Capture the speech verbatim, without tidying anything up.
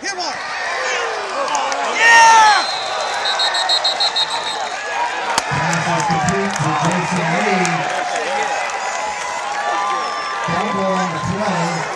Come on. Yeah! Pass is complete to Jason Lee. Double on the play.